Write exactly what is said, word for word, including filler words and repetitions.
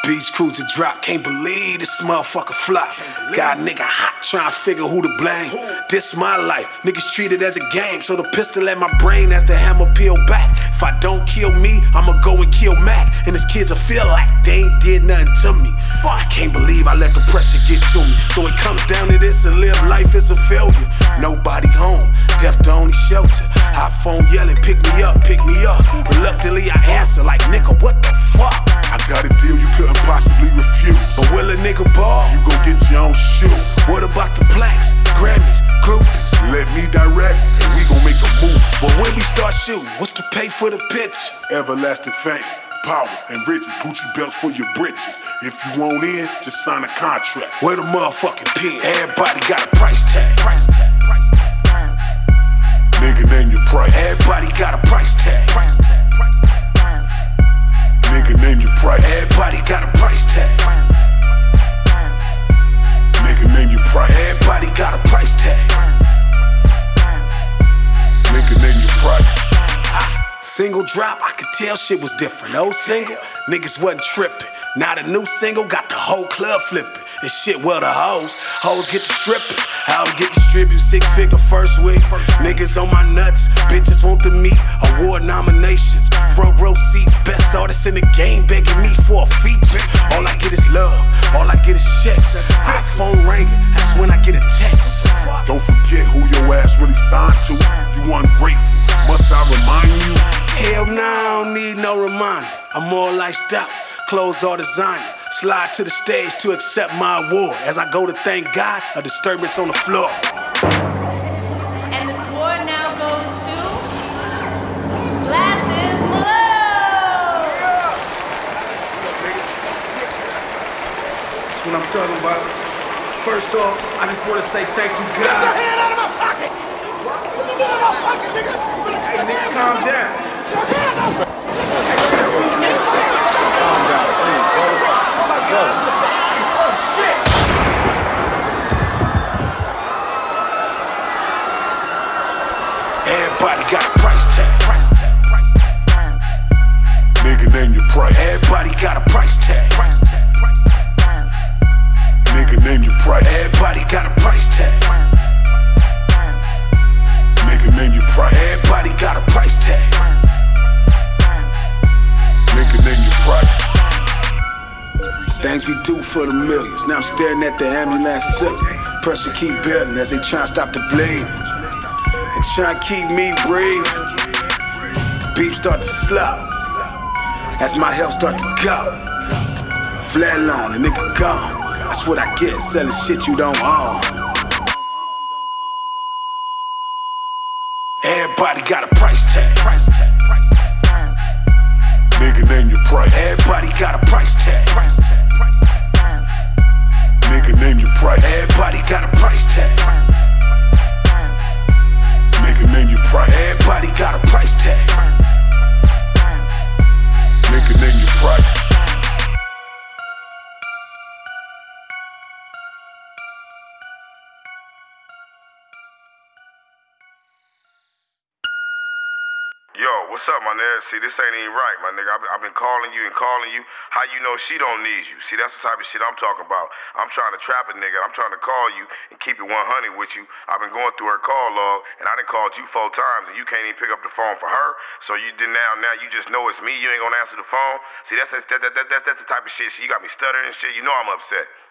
Beach cruiser drop, can't believe this motherfucker fly. Got a nigga hot trying to figure who to blame. This my life, niggas treat it as a game. So the pistol at my brain as the hammer peel back. If I don't kill me, I'ma go and kill Mac. And his kids will feel like they ain't did nothing to me. I can't believe I let the pressure get to me. So it comes down to this, and live life is a failure. Nobody home, death the only shelter. Hot phone yelling, pick me up, pick me up. Reluctantly I answer like, nigga, what the fuck? I got a deal you couldn't possibly refuse. But will a nigga ball? You gon' get your own shoe. What about the blacks, Grammys, groupies? Let me direct, and we gon' make a move. But when we start shooting, what's to pay for the pitch? Everlasting fame, power, and riches. Gucci belts for your britches. If you want in, just sign a contract. Where the motherfucking pen? Everybody got a price tag. Price tag, price tag. Nigga, name your price. Everybody got a price tag. Price tag, price tag. Nigga, name your price. Everybody got a price tag. Nigga, name your price. Everybody got a price tag. Nigga, name your price. Single drop, I could tell shit was different. Old single, niggas wasn't tripping. Now the new single got the whole club flipping. And shit, well, the hoes, hoes get to stripping. How to get distribute six figure first week. Niggas on my nuts, bitches want to meet. Award nominations, front row seats. Best artists in the game begging me for a feature. All I get is love, all I get is checks. iPhone ringing, that's when I get a text. Don't forget who your ass really signed to. You ungrateful, must I remind you? Hell nah, I don't need no reminder. I'm more lifed out, clothes all designer. Slide to the stage to accept my award. As I go to thank God, a disturbance on the floor. And this award now goes to Glasses Malone. That's what I'm talking about. First off, I just want to say thank you, God. Get your hand out of my pocket! What? Get your hand out of my pocket, nigga! Hey, nigga, calm down. Get your hand out of my pocket! Calm down, please, bro. Go. Oh, shit! Everybody got a price tag. Price tag, price tag. Nigga, name your price. Everybody got a price tag. Price tag, price tag. Nigga, name your price. Everybody got a price tag. Nigga, name your price. Everybody got a price tag. Nigga, name your price. Things we do for the millions. Now I'm staring at the ambulance silly. Pressure keep building as they try to stop the bleeding. And try to keep me breathing. Beep start to slop as my health start to go. Flatline, a nigga gone. That's what I get, selling shit you don't own. Everybody got a price tag. Price tag, price tag. Nigga, name your price. Everybody got a price tag. Price tag, price tag. Nigga, name your price. Everybody got a price tag. Nigga, name your price. Everybody got a price tag. Nigga, name your price. Yo, what's up, my nigga? See, this ain't even right, my nigga. I've been, I've been calling you and calling you. How you know she don't need you? See, that's the type of shit I'm talking about. I'm trying to trap a nigga. I'm trying to call you and keep it one hundred with you. I've been going through her call log, and I done called you four times, and you can't even pick up the phone for her. So you did now, now you just know it's me. You ain't gonna answer the phone. See, that's that, that, that, that, that's, that's the type of shit. See, you got me stuttering and shit. You know I'm upset.